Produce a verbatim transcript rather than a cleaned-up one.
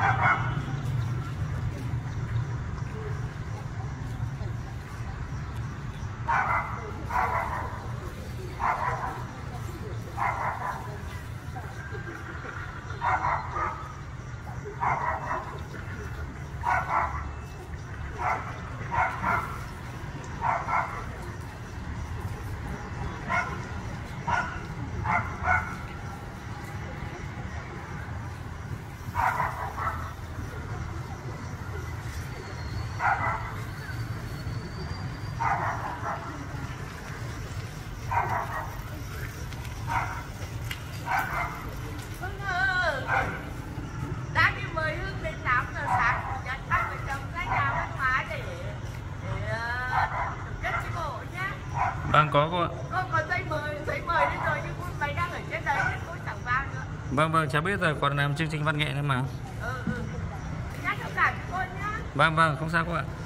Vâng, có cô ạ. Con có giấy mời, giấy mời đến rồi nhưng mày đang ở trên đấy nên cô chẳng vào nữa. Vâng vâng, cháu biết rồi, còn làm chương trình văn nghệ nữa mà. Ừ ừ. Nhắc thông cảm cho con nhá. Vâng vâng, không sao cô ạ.